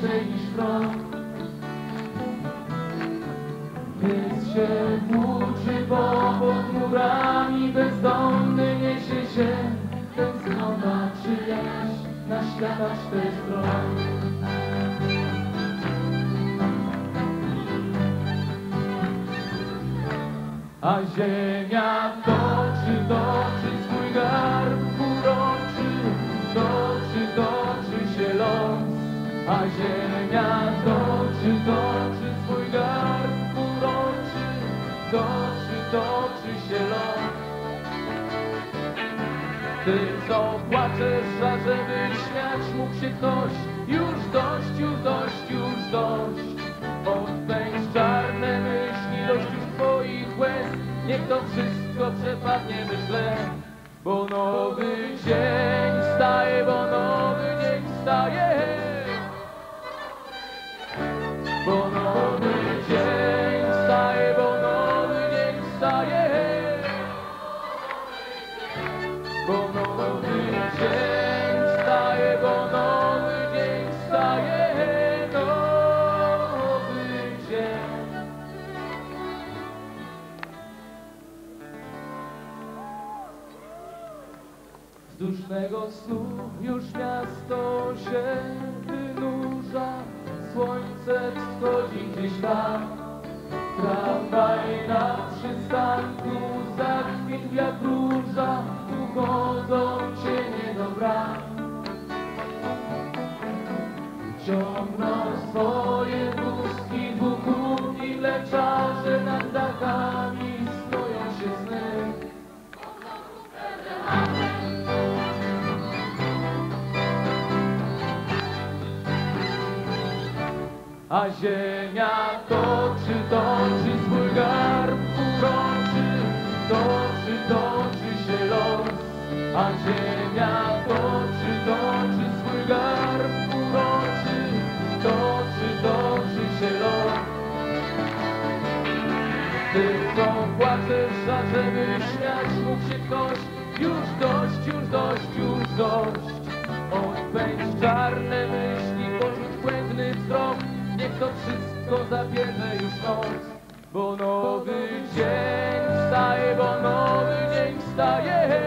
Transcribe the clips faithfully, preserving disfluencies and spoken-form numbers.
więcej niż prąd. Pies się włóczy pod murami, bezdomny niesie się tęsknota czyjaś na świata czterech stron. A ziemia toczy, toczy swój garb uroczy, toczy, toczy się los. A ziemia toczy, toczy swój garb uroczy, toczy, toczy się los. Ty, co płaczesz, a żeby śmiać mógł się ktoś, już dość, już dość, już dość. Odpędź czarne myśli, dość już twoich łez, niech to wszystko przepadnie we tle. Bo nowy dzień wstaje, bo nowy dzień wstaje. Bo nowy dzień wstaje, bo nowy dzień wstaje. Bo nowy dzień wstaje, bo nowy dzień wstaje. Nowy dzień. Z dusznego snu już miasto się wynurza, słońce wschodzi gdzieś tam. Tramwaj na przystanku zakwitł jak róża, tu chodzą cienie do bram. Ciągną swoje wózki dwuchód i mleczarze nad dachami stoją się sny. A ziemia toczy, toczy swój garb uroczy, toczy, toczy się los. A ziemia toczy, toczy swój garb uroczy, toczy, toczy się los. Ty, co płaczesz, a żeby śmiać mógł się ktoś, już dość, już dość, już dość. Odpędź czarne myśli, porzuć błędny wzrok, niech to wszystko zabierze już noc. Bo nowy dzień wstaje, bo nowy dzień wstaje.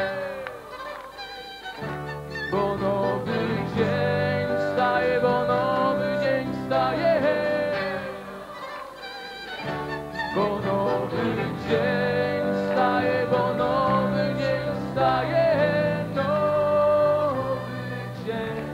Bo nowy dzień wstaje, bo nowy dzień wstaje. Bo nowy dzień wstaje, bo nowy dzień wstaje. Nowy dzień.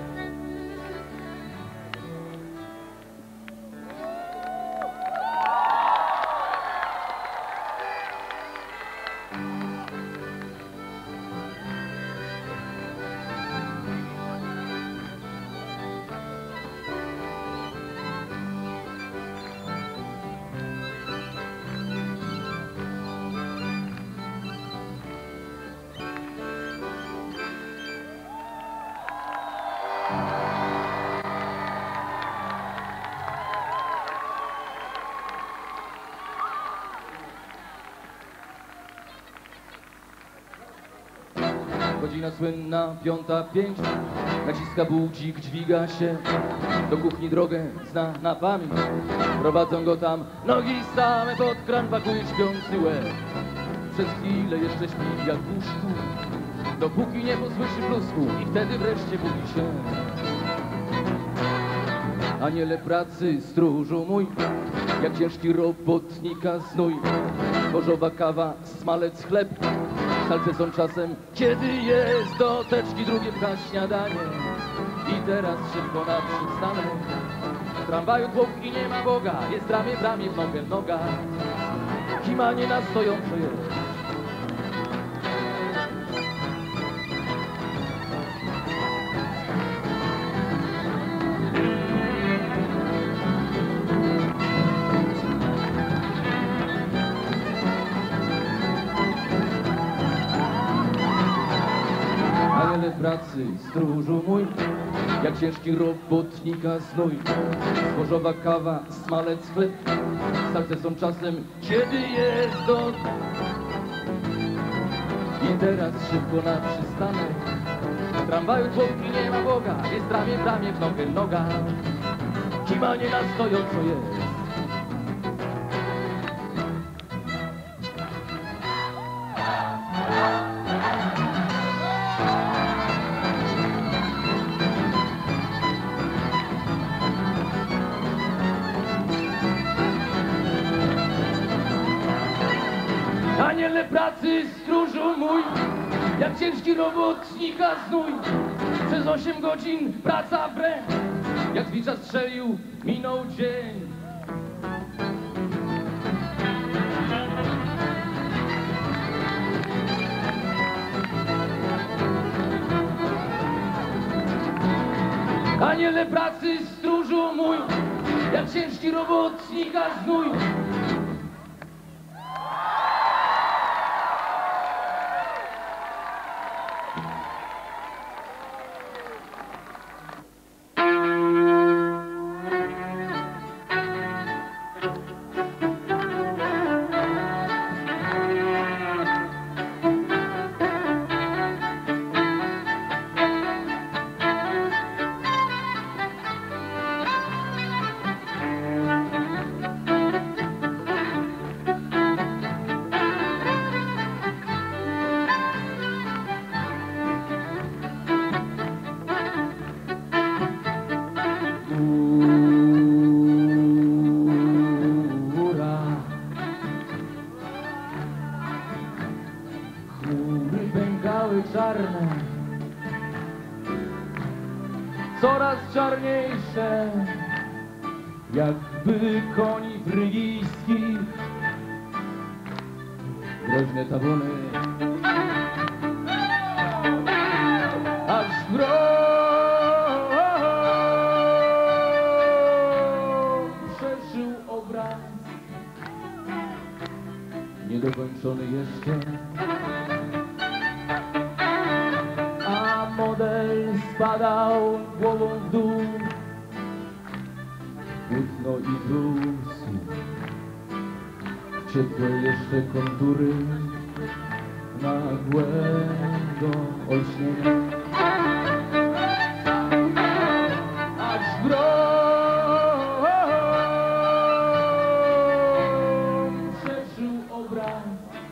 Godzina słynna, piąta pięć, naciska budzik, dźwiga się, do kuchni drogę zna na pamięć. Prowadzą go tam nogi same pod kran, pakuje śpiący łeb. Przez chwilę jeszcze śpi jak w łóżku, dopóki nie posłyszy plusku i wtedy wreszcie budzi się. Aniele pracy, stróżu mój, jak ciężki robotnika znój. Zbożowa kawa, smalec, chleb, salce są czasem, kiedy jest do teczki, drugie pcha śniadanie. I teraz szybko na przystanek, w tramwaju tłok i nie ma Boga, jest ramię w ramię, w nogę noga, kimanie na stojąco jest. Pracy, stróżu mój, jak ciężki robotnika znój. Zbożowa kawa, smalec, chleb, salce są czasem, kiedy jest do... I teraz szybko na przystanek, w tramwaju tłoki nie ma Boga, jest ramię w ramię, w nogę noga, kimanie na stojąco jest. Aniele pracy, stróżu mój, jak ciężki robotnika znój. Przez osiem godzin praca wręcz, jak zwicza strzelił, minął dzień. Aniele pracy, stróżu mój, jak ciężki robotnika znój. Chmury pękały czarne, coraz czarniejsze, jakby koni frygijskich. Groźne tabuny, aż grom przeszył obraz, niedokończony jeszcze. Model spadał głową w dół, płótno i brusy, ciepłe jeszcze kontury nagłego olśnienia. Aż grom przeszył obraz,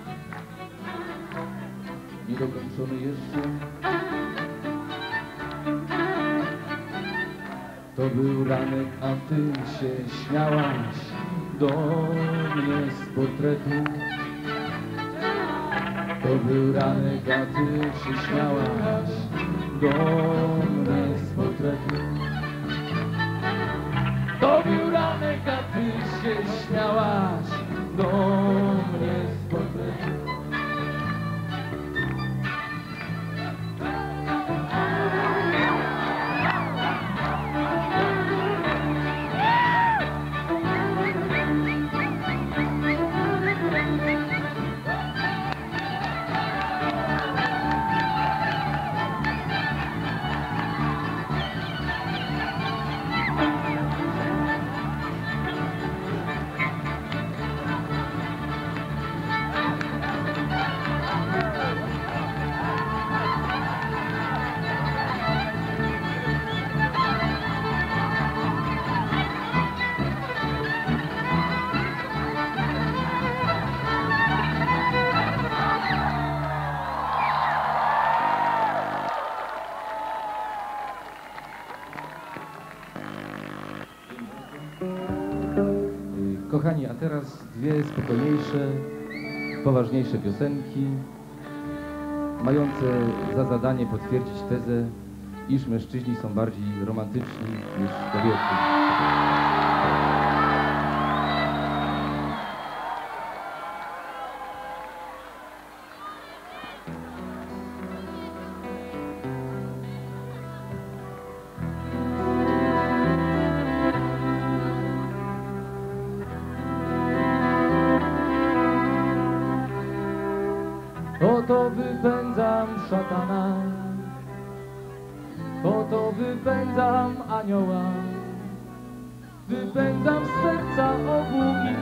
niedokończony jeszcze. To był ranek, a ty się śmiałaś do mnie z portretu. To był ranek, a ty się śmiałaś do mnie z portretu. To był ranek, a ty się śmiałaś do mnie z portretu. Kochani, a teraz dwie spokojniejsze, poważniejsze piosenki, mające za zadanie potwierdzić tezę, iż mężczyźni są bardziej romantyczni niż kobiety. Oto wypędzam szatana, oto wypędzam anioła, wypędzam z serca obługi.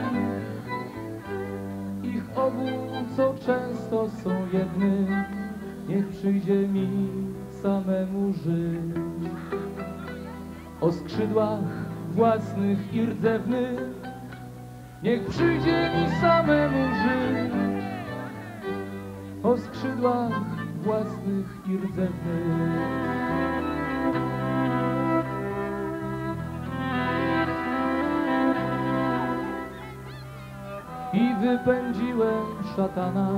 Ich obu, co często są jednym, niech przyjdzie mi samemu żyć. O skrzydłach w własnych i rdzewnych, niech przyjdzie mi samemu żyć o skrzydłach własnych i rdzewnych. I wypędziłem szatana,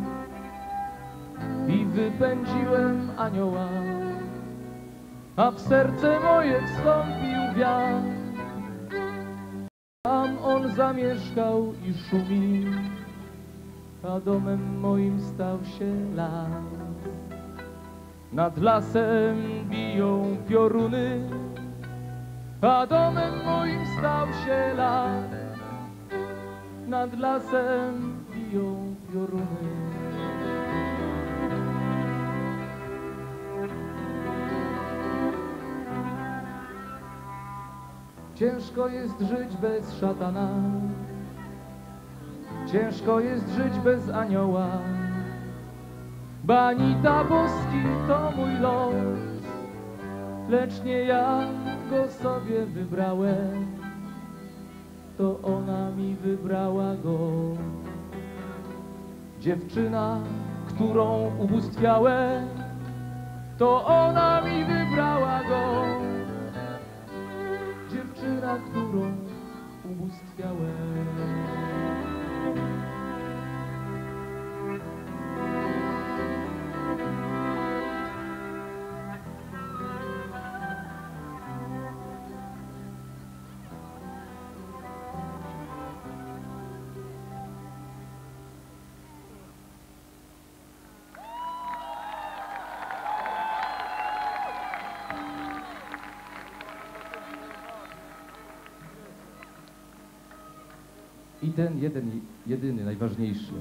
i wypędziłem anioła, a w serce moje wstąpił wiatr. Tam on zamieszkał i szumi, a domem moim stał się las. Nad lasem biją pioruny, a domem moim stał się las. Nad lasem biją pioruny. Ciężko jest żyć bez szatana, ciężko jest żyć bez anioła. Banita boski to mój los, lecz nie ja go sobie wybrałem, to ona mi wybrała go. Dziewczyna, którą ubóstwiałem, to ona mi wybrała go. Dziewczyna, którą ubóstwiałem. I ten jeden, jedyny, najważniejszy.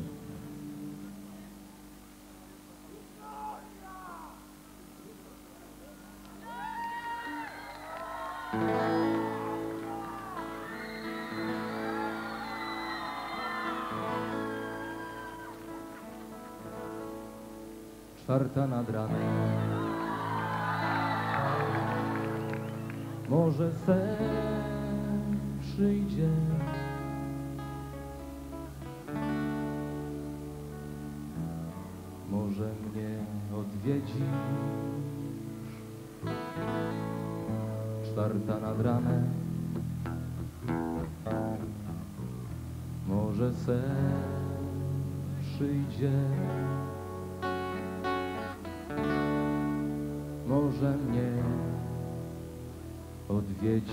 Czwarta nad ranem, może sen przyjdzie. Może mnie odwiedzisz. Czwarta nad ranem, może sen przyjdzie. Może mnie odwiedzisz.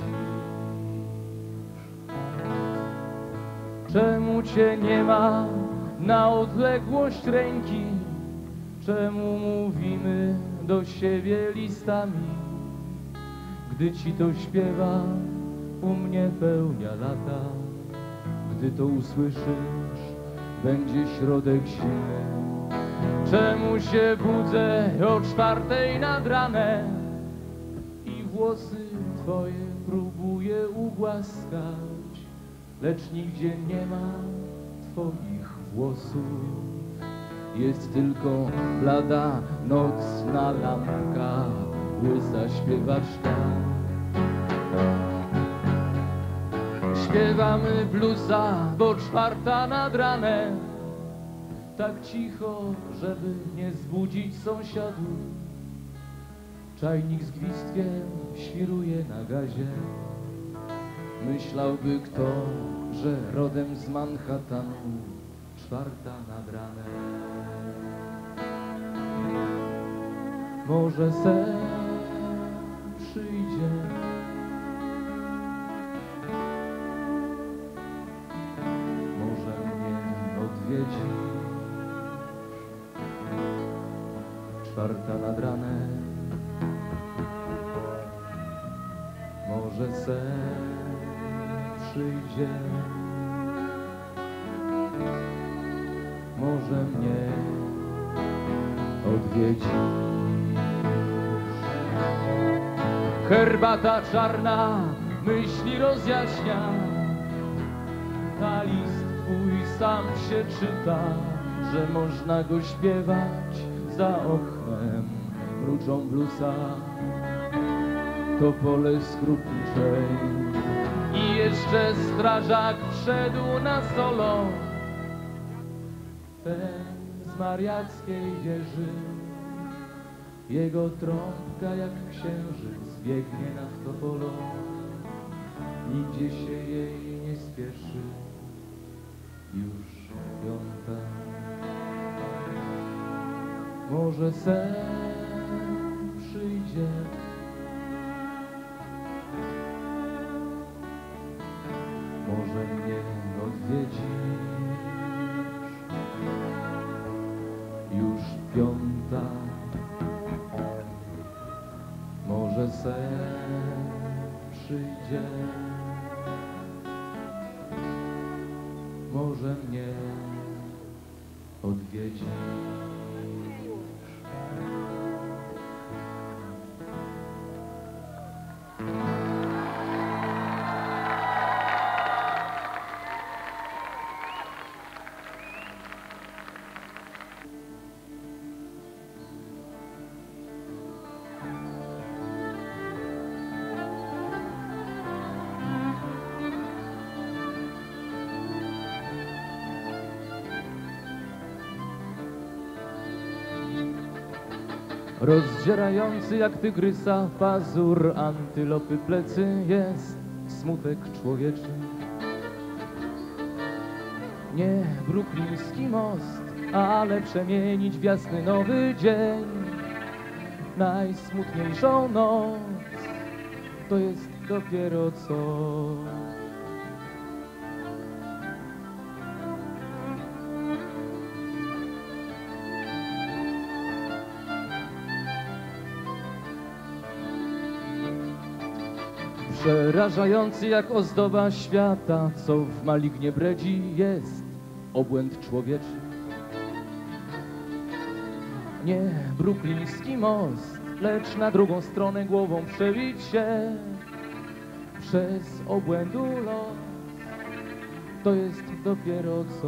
Czemu cię nie ma na odległość ręki? Czemu mówimy do siebie listami? Gdy ci to śpiewa, u mnie pełnia lata. Gdy to usłyszysz, będzie środek zimy. Czemu się budzę o czwartej nad ranem i włosy twoje próbuję ugłaskać, lecz nigdzie nie ma twoich włosów. Jest tylko blada nocna lampka, łysa śpiewaczka. Śpiewamy bluesa, bo czwarta nad ranem, tak cicho, żeby nie zbudzić sąsiadów. Czajnik z gwizdkiem świruje na gazie. Myślałby kto, że rodem z Manhattanu. Czwarta nad ranem, może sen przyjdzie. Może mnie odwiedzisz. Czwarta nad ranem, może sen przyjdzie. Może mnie odwiedzisz. Herbata czarna myśli rozjaśnia, a list twój sam się czyta, że można go śpiewać za oknem mruczą bluesa. To pole skrupniczej jeszcze strażak wszedł na solo. Ten z mariackiej wieży, jego trąbka jak księżyc biegnie nad topolą. Nigdzie się jej nie spieszy, już piąta. Może sen przyjdzie, może mnie odwiedzisz, już piąta. Może sen przyjdzie, może mnie odwiedzisz. Rozdzierający jak tygrysa pazur antylopy plecy jest smutek człowieczy. Nie brukliński most, ale przemienić w jasny nowy dzień. Najsmutniejszą noc to jest dopiero co. Przerażający jak ozdoba świata, co w malignie bredzi, jest obłęd człowieczy. Nie brukliński most, lecz na drugą stronę głową przebić się przez obłędu los, to jest dopiero co.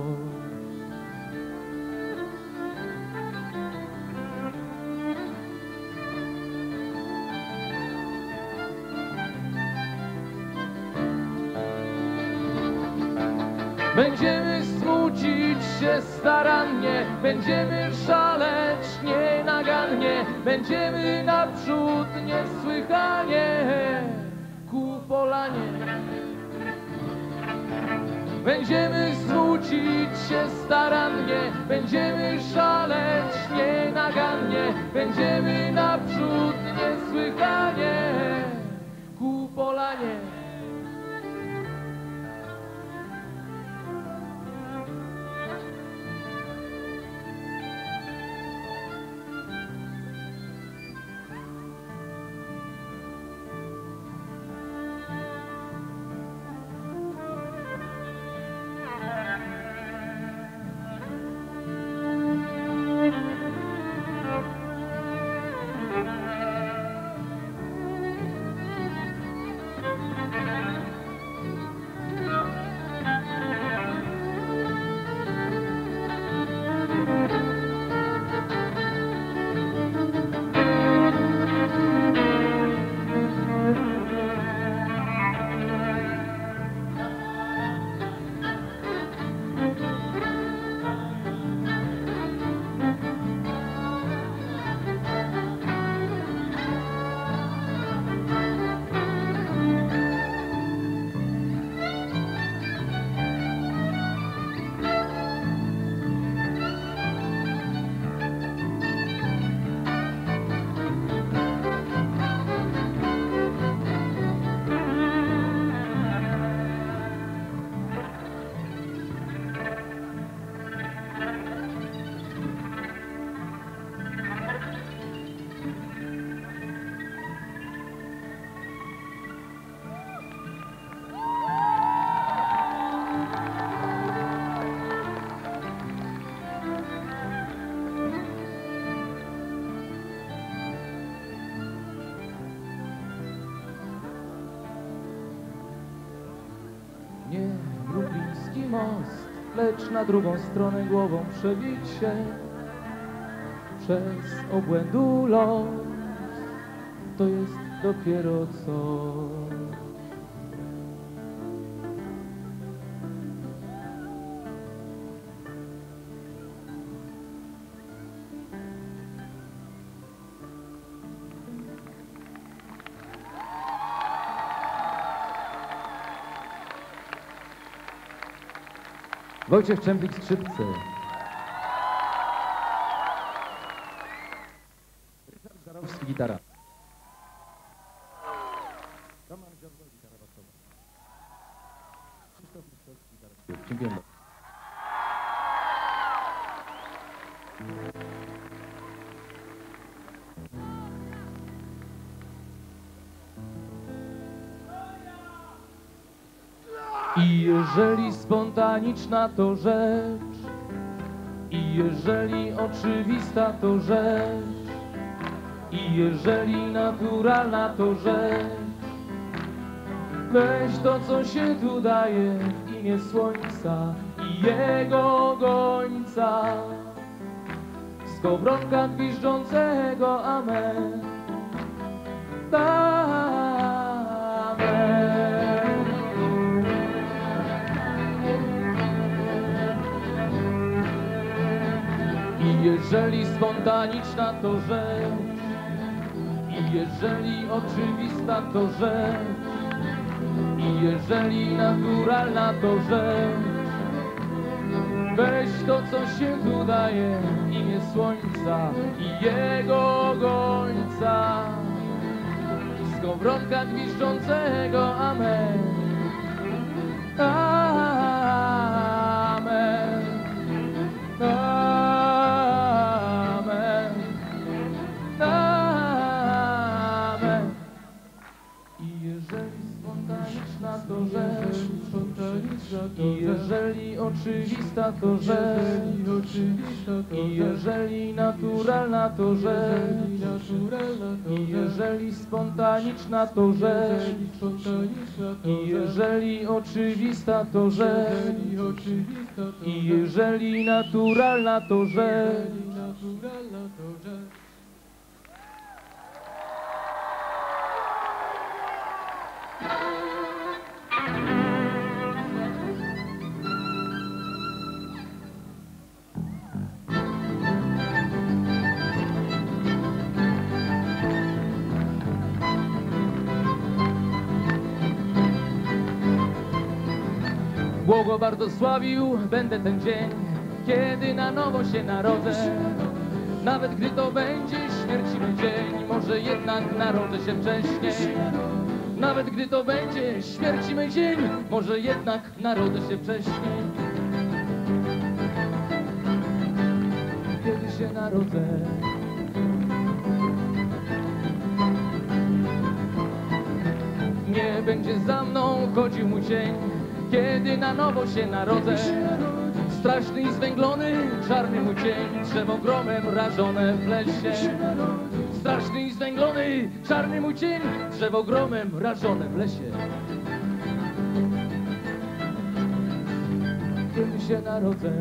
Będziemy smucić się starannie, będziemy szaleć nienagannie, będziemy naprzód niesłychanie ku polanie. Będziemy smucić się starannie, będziemy szaleć nienagannie, będziemy naprzód niesłychanie ku polanie. Nie brukliński most, lecz na drugą stronę głową przebić się przez obłędu los, to jest dopiero co. Wojciech Czempik, skrzypce. Ryszard Żarowski, gitara. Roman Dziobro, gitara basowa. Krzysztof Mistrzowski, gitara śpiew. Dziękuję bardzo. I jeżeli spontaniczna to rzecz, i jeżeli oczywista to rzecz, i jeżeli naturalna to rzecz, weź to, co się tu daje w imię słońca i jego gońca, skowronka gwiżdżącego amen. I jeżeli spontaniczna to rzecz, i jeżeli oczywista to rzecz, i jeżeli naturalna to rzecz, weź to, co się tu daje w imię słońca i jego gońca, skowronka gwiżdżącego amen. Amen. Amen. Amen. I jeżeli spontaniczna to rzecz, i jeżeli oczywista to rzecz, i jeżeli naturalna to rzecz, i jeżeli spontaniczna to rzecz, i jeżeli oczywista to rzecz, i jeżeli naturalna to rzecz. Błogo bardzo sławił będę ten dzień, kiedy na nowo się narodzę. Nawet gdy to będzie śmierci mój dzień, może jednak narodzę się wcześniej. Nawet gdy to będzie śmierci mój dzień, może jednak narodzę się wcześniej. Kiedy się narodzę, nie będzie za mną chodził mój cień. Kiedy na nowo się narodzę, straszny i zwęglony, czarny mój cień, drzewo gromem rażone w lesie. Straszny i zwęglony, czarny mój cień, drzewo gromem rażone w lesie. Kiedy się narodzę,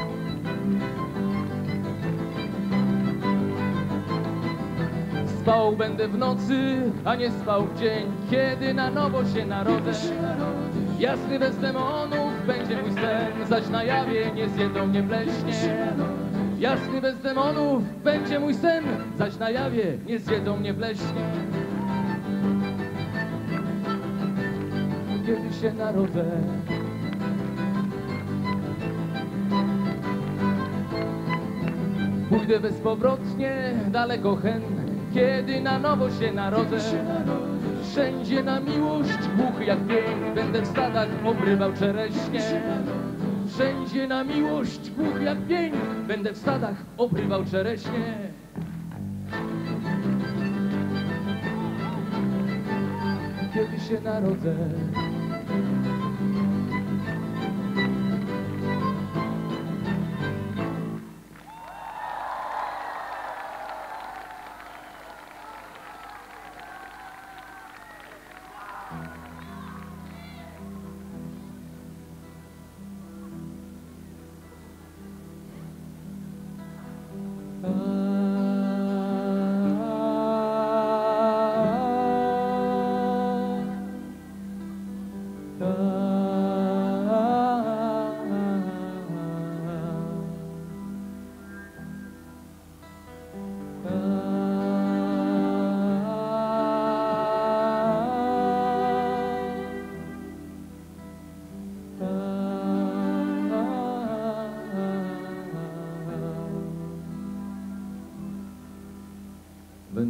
spał będę w nocy, a nie spał w dzień. Kiedy na nowo się narodzę, jasny bez demonów będzie mój sen, zaś na jawie nie zjedzą mnie pleśnie. Jasny bez demonów będzie mój sen, zaś na jawie nie zjedzą mnie pleśnie. Kiedy się narodzę, pójdę bezpowrotnie, daleko hen. Kiedy na nowo się narodzę, wszędzie na miłość głuchy jak pień, będę w stadach obrywał czereśnie. Wszędzie na miłość głuchy jak pień, będę w stadach obrywał czereśnie. Kiedy się narodzę,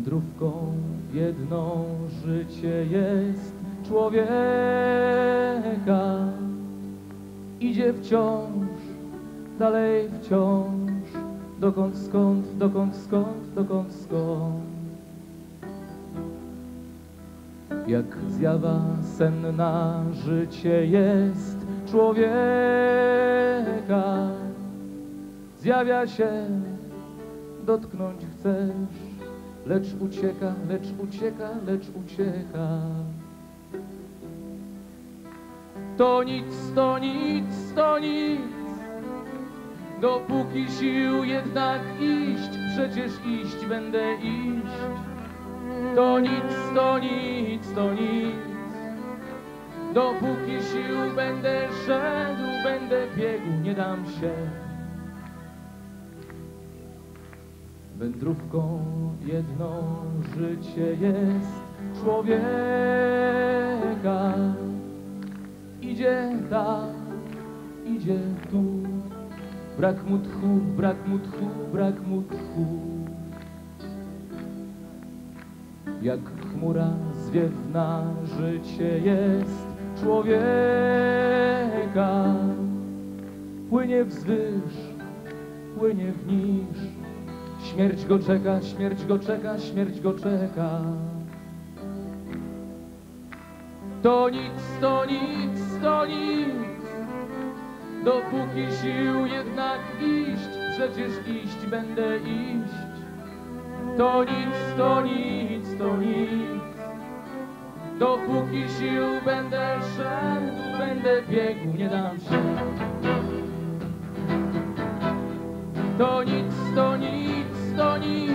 Wędrówką jedną życie jest człowieka. Idzie wciąż, dalej wciąż, dokąd, skąd, dokąd, skąd, dokąd, skąd. Jak zjawa senna życie jest człowieka. Zjawia się, dotknąć chcesz, lecz ucieka, lecz ucieka, lecz ucieka. To nic, to nic, to nic, dopóki sił jednak iść, przecież iść będę iść. To nic, to nic, to nic, dopóki sił będę szedł, będę biegł, nie dam się. Wędrówką jedną życie jest człowieka. Idzie tak, idzie tu, brak mu tchu, brak mu tchu, brak mu tchu. Jak chmura zwiewna życie jest człowieka. Płynie wzwyż, płynie wniż, śmierć go czeka, śmierć go czeka, śmierć go czeka. To nic, to nic, to nic, dopóki sił jednak iść, przecież iść będę iść. To nic, to nic, to nic, dopóki sił będę szedł, będę biegł, nie dam się. To nic, to nic, to nic,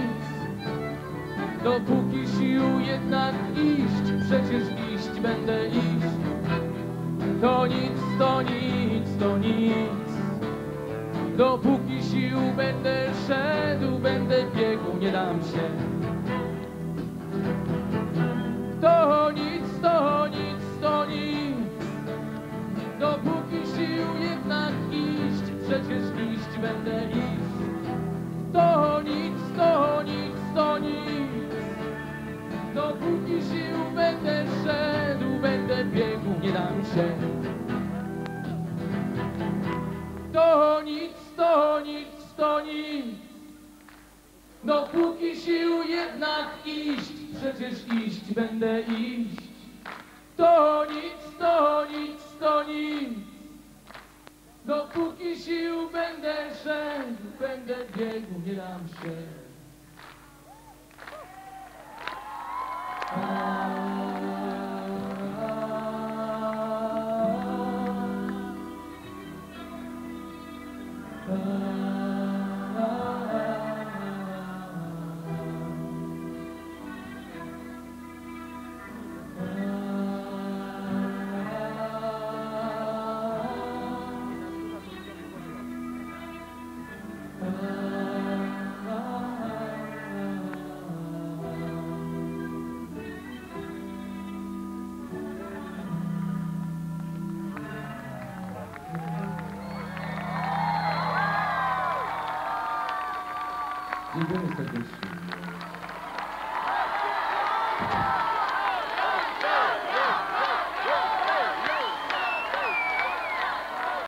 dopóki sił jednak iść, przecież iść będę iść. To nic, to nic, to nic, dopóki sił będę szedł, będę biegł, nie dam się. To nic, to nic, to nic, dopóki sił jednak iść, przecież iść będę iść. To nic, to nic, to nic, dopóki sił będę szedł, będę biegł, nie dam się. To nic, to nic, to nic, dopóki sił jednak iść, przecież iść będę iść. To nic, to nic, to nic, dopóki sił będę szedł, będę biegł, nie dam się. Dziękujemy serdecznie.